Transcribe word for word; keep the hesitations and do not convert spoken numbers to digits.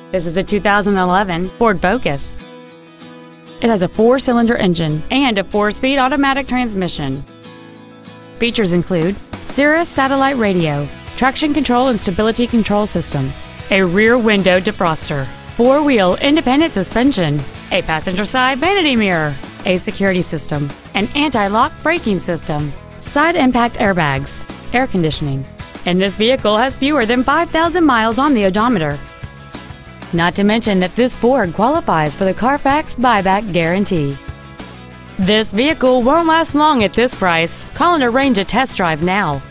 This is a two thousand eleven Ford Focus. It has a four-cylinder engine and a four-speed automatic transmission. Features include Sirius satellite radio, traction control and stability control systems, a rear window defroster, four-wheel independent suspension, a passenger side vanity mirror, a security system, an anti-lock braking system, side impact airbags, air conditioning, and this vehicle has fewer than five thousand miles on the odometer. Not to mention that this Ford qualifies for the Carfax buyback guarantee. This vehicle won't last long at this price. Call and arrange a test drive now.